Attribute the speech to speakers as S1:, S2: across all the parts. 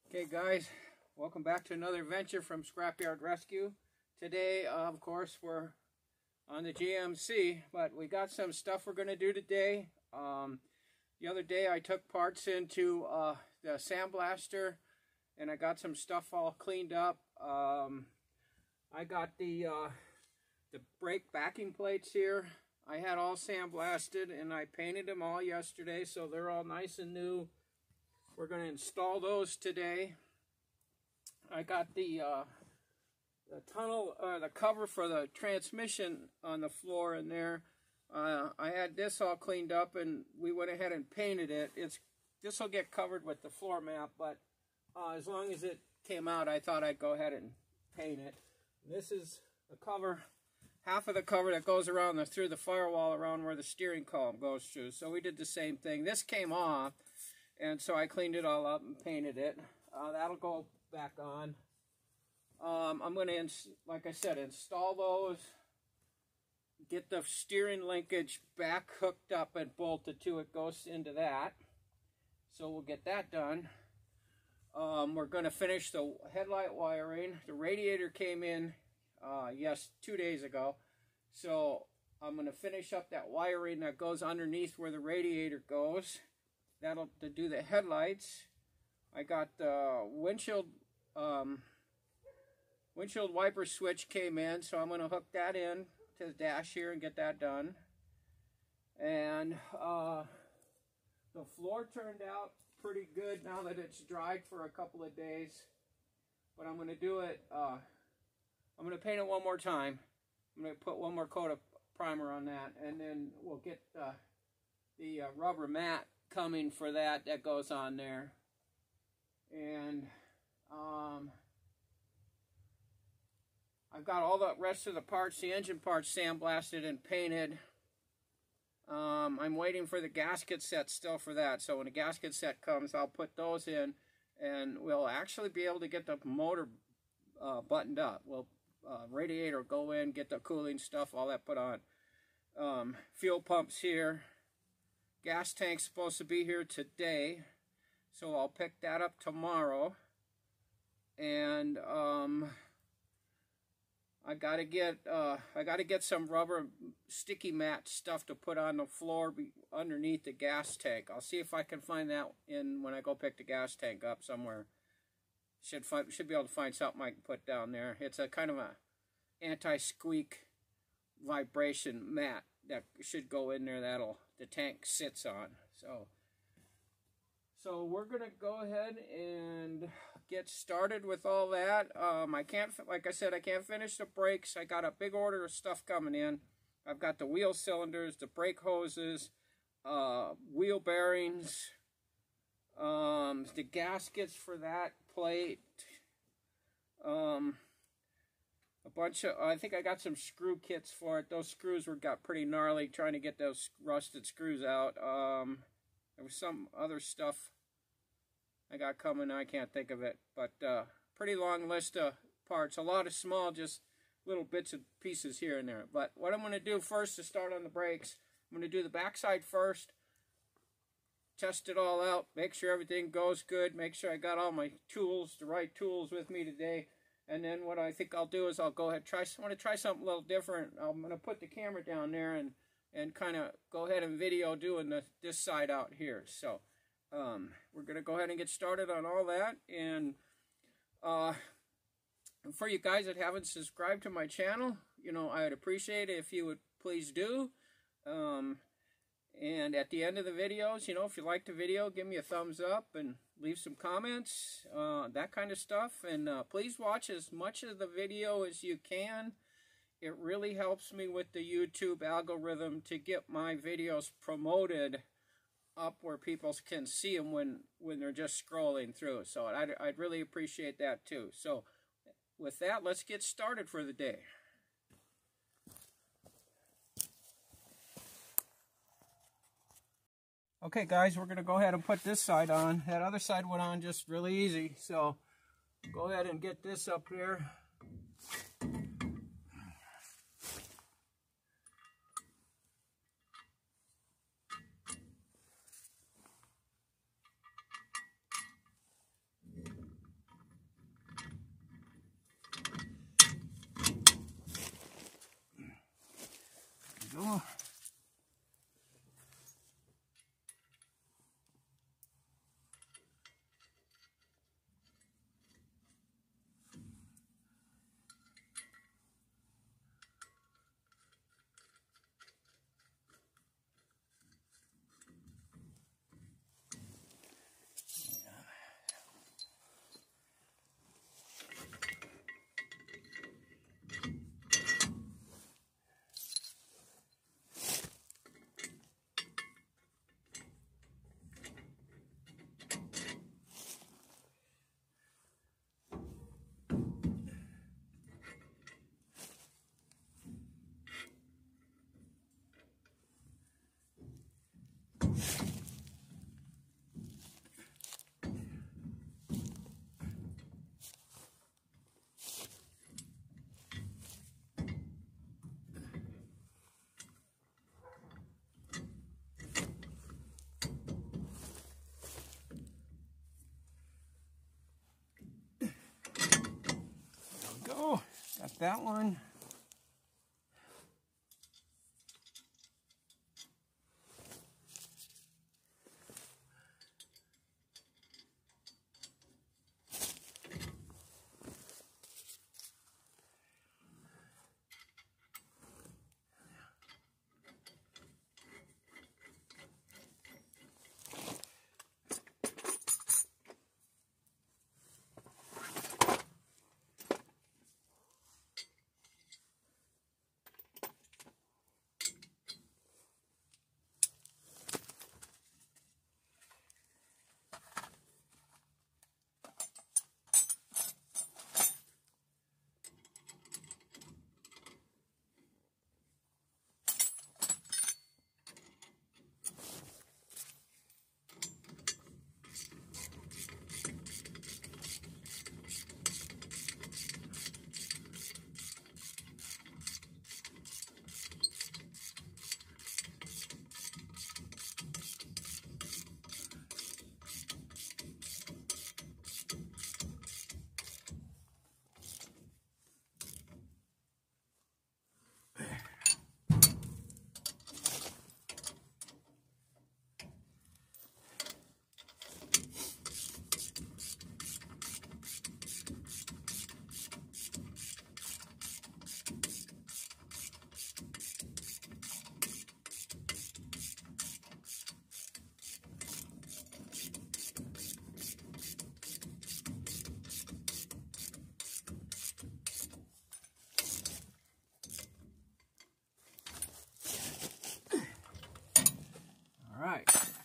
S1: Okay guys, welcome back to another adventure from Scrapyard Rescue. Today, of course, we're on the GMC, but we got some stuff we're going to do today. The other day I took parts into the sandblaster and I got some stuff all cleaned up. I got the brake backing plates here. I had all sandblasted and I painted them all yesterday, so they're all nice and new. We're going to install those today. I got the tunnel, the cover for the transmission on the floor in there. I had this all cleaned up and we went ahead and painted it. This will get covered with the floor mat, but as long as it came out, I thought I'd go ahead and paint it. This is the cover, half of the cover that goes around through the firewall around where the steering column goes through. So we did the same thing. This came off, and so I cleaned it all up and painted it. That'll go back on. I'm going to, like I said, install those, get the steering linkage back hooked up and bolted to it, goes into that. So we'll get that done. We're going to finish the headlight wiring. The radiator came in, 2 days ago. So I'm going to finish up that wiring that goes underneath where the radiator goes. That'll to do the headlights. I got the windshield wiper switch came in, so I'm going to hook that in to the dash here and get that done. And the floor turned out pretty good now that it's dried for a couple of days. But I'm going to do it. I'm going to paint it one more time. I'm going to put one more coat of primer on that, and then we'll get the rubber mat coming for that goes on there. And I've got all the rest of the parts, the engine parts, sandblasted and painted. I'm waiting for the gasket set still for that, so when the gasket set comes, I'll put those in and we'll actually be able to get the motor buttoned up. We'll radiator go in, get the cooling stuff, all that put on. Fuel pumps here. Gas tank's supposed to be here today, so I'll pick that up tomorrow. And I gotta get some rubber sticky mat stuff to put on the floor underneath the gas tank. I'll see if I can find that when I go pick the gas tank up somewhere. Should be able to find something I can put down there. It's a kind of a anti-squeak vibration mat that should go in there. The tank sits on. So we're gonna go ahead and get started with all that. Like I said, I can't finish the brakes. I got a big order of stuff coming in. I've got the wheel cylinders, the brake hoses, wheel bearings, the gaskets for that plate, a bunch of, I think I got some screw kits for it. Those screws got pretty gnarly trying to get those rusted screws out. There was some other stuff I got coming, I can't think of it, but pretty long list of parts. A lot of small, just little bits and pieces here and there. But what I'm going to do first to start on the brakes, I'm going to do the backside first, test it all out, make sure everything goes good, make sure I got all my tools, the right tools with me today. And then what I think I'll do is I'll go ahead I want to try something a little different. I'm going to put the camera down there and kind of go ahead and video doing this side out here. So we're going to go ahead and get started on all that. And for you guys that haven't subscribed to my channel, I would appreciate it if you would please do. And at the end of the videos, if you like the video, give me a thumbs up and leave some comments, that kind of stuff. And please watch as much of the video as you can. It really helps me with the YouTube algorithm to get my videos promoted up where people can see them when they're just scrolling through. So I'd really appreciate that too. So with that, let's get started for the day. Okay guys, we're going to go ahead and put this side on. That other side went on just really easy, so go ahead and get this up here. go. Go. Got that one. All right.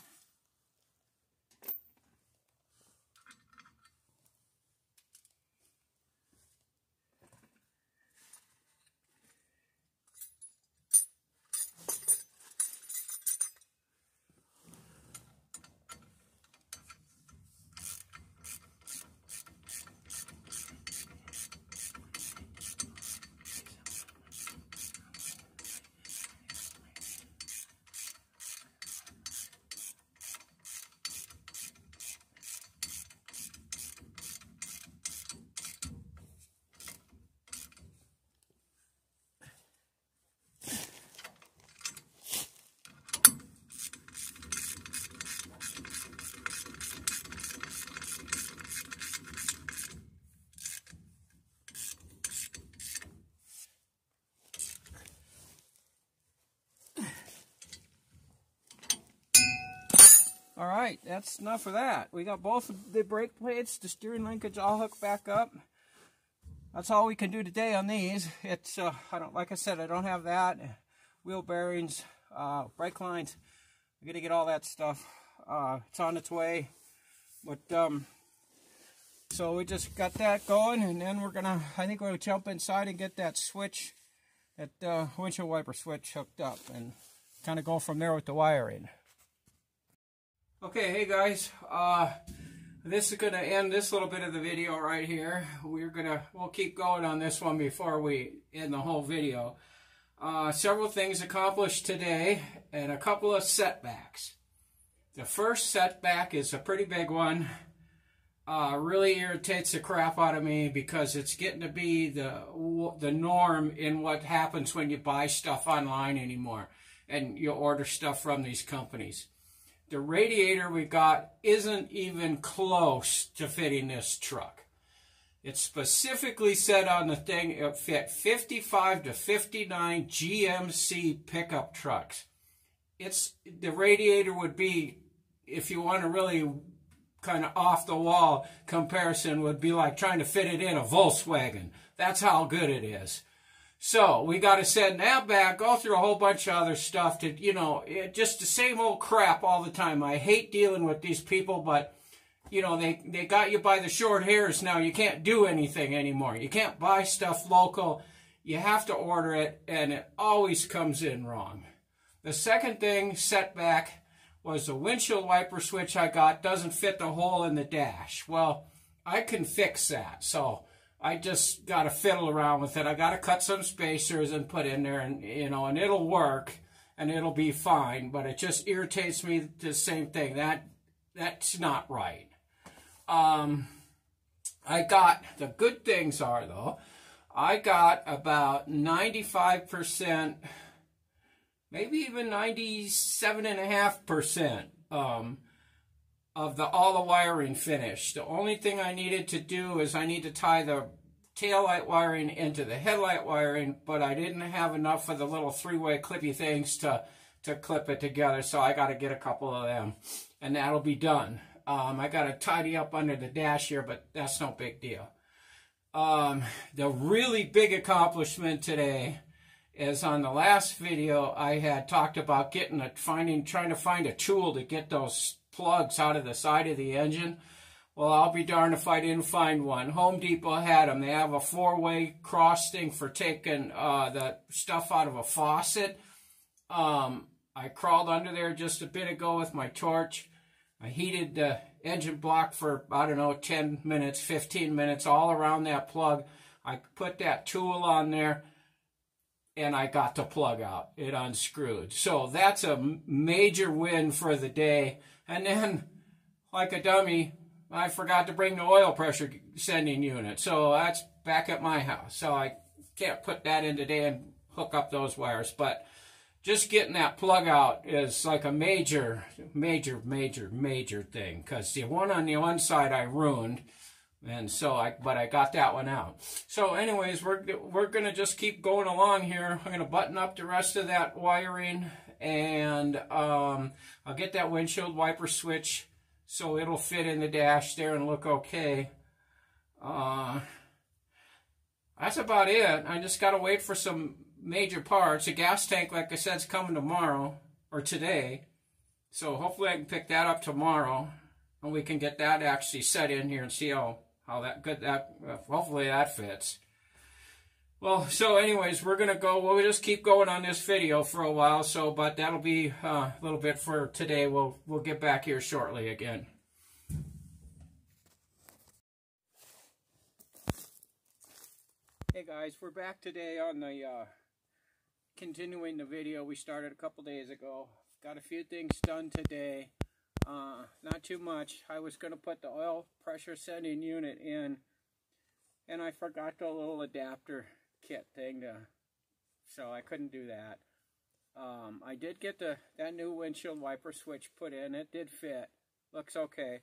S1: All right, that's enough of that. We got both of the brake plates, the steering linkage all hooked back up. That's all we can do today on these. It's like I said, I don't have that. Wheel bearings, brake lines. We got to get all that stuff. It's on its way. But so we just got that going, and then I think we'll jump inside and get that switch, that windshield wiper switch hooked up, and kind of go from there with the wiring. Okay, hey guys, this is going to end this little bit of the video right here. We'll keep going on this one before we end the whole video. Several things accomplished today and a couple of setbacks. The first setback is a pretty big one. really irritates the crap out of me because it's getting to be the norm in what happens when you buy stuff online anymore and you order stuff from these companies. The radiator we got isn't even close to fitting this truck. It specifically said on the thing it fit 55 to 59 GMC pickup trucks. The radiator would be, if you want to really kind of off the wall comparison, would be like trying to fit it in a Volkswagen. That's how good it is. So we got to send that back, go through a whole bunch of other stuff to, just the same old crap all the time. I hate dealing with these people, but, they got you by the short hairs now. You can't do anything anymore. You can't buy stuff local. You have to order it, and it always comes in wrong. The second thing, setback, was the windshield wiper switch I got doesn't fit the hole in the dash. Well, I can fix that, so I just got to fiddle around with it. I got to cut some spacers and put in there, and and it'll work, and it'll be fine. But it just irritates me. The same thing. That's not right. I got, the good things are though, I got about 95%, maybe even 97.5% of all the wiring finished. The only thing I needed to do is I need to tie the taillight wiring into the headlight wiring, but I didn't have enough of the little three-way clippy things to clip it together, so I got to get a couple of them, and that'll be done. I got to tidy up under the dash here, but that's no big deal. The really big accomplishment today is on the last video I had talked about trying to find a tool to get those plugs out of the side of the engine. Well, I'll be darned if I didn't find one. Home Depot had them. They have a 4-way cross thing for taking the stuff out of a faucet. I crawled under there just a bit ago with my torch. I heated the engine block for, I don't know, 10 minutes, 15 minutes, all around that plug. I put that tool on there, and I got the plug out. It unscrewed. So that's a major win for the day. And then, like a dummy, I forgot to bring the oil pressure sending unit. So that's back at my house. So I can't put that in today and hook up those wires. But just getting that plug out is like a major thing, because the one on the one side I ruined, and so but I got that one out. So anyways, we're gonna just keep going along here. I'm gonna button up the rest of that wiring, and I'll get that windshield wiper switch so it'll fit in the dash there and look okay. That's about it. I just gotta wait for some major parts. The gas tank, like I said, is coming tomorrow or today, so hopefully I can pick that up tomorrow and we can get that actually set in here and see how hopefully that fits. Well, so anyways, we'll just keep going on this video for a while, but that'll be a little bit for today. We'll get back here shortly again. Hey guys, we're back today on the continuing the video we started a couple days ago. Got a few things done today. Not too much. I was going to put the oil pressure sending unit in, and I forgot the little adapter kit thing, so I couldn't do that. I did get that new windshield wiper switch put in. It did fit. Looks okay.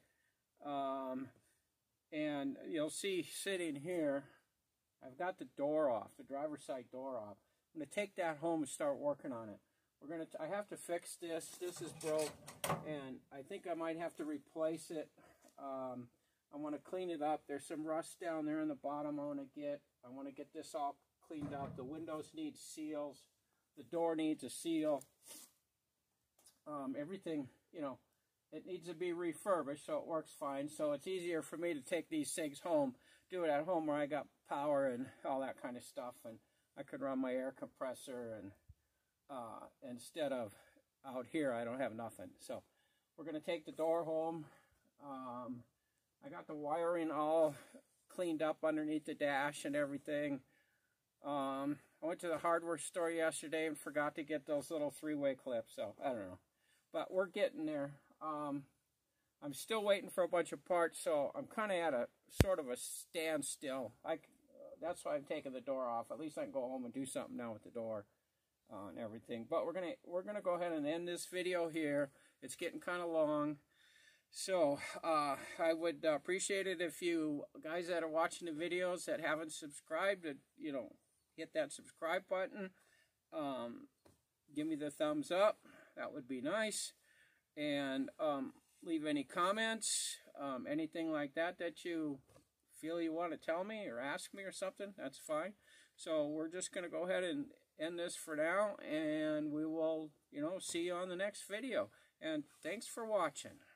S1: And you'll see sitting here, I've got the door off, the driver's side door off. I'm going to take that home and start working on it. I have to fix this. This is broke, and I think I might have to replace it. I want to clean it up. There's some rust down there in the bottom I want to get. I want to get this all cleaned up. The windows need seals. The door needs a seal. Everything, it needs to be refurbished so it works fine. So it's easier for me to take these things home, do it at home where I got power and all that kind of stuff, and I could run my air compressor, and instead of out here I don't have nothing. So we're going to take the door home. I got the wiring all cleaned up underneath the dash and everything. I went to the hardware store yesterday and forgot to get those little 3-way clips, so I don't know. But we're getting there. I'm still waiting for a bunch of parts, so I'm kind of at a sort of a standstill. That's why I'm taking the door off. At least I can go home and do something now with the door and everything. But we're gonna go ahead and end this video here. It's getting kind of long, so I would appreciate it if you guys that are watching the videos that haven't subscribed, hit that subscribe button. Give me the thumbs up. That would be nice. And leave any comments, anything like that you feel you want to tell me or ask me or something. That's fine. So we're just going to go ahead and end this for now, and we will, see you on the next video. And thanks for watching.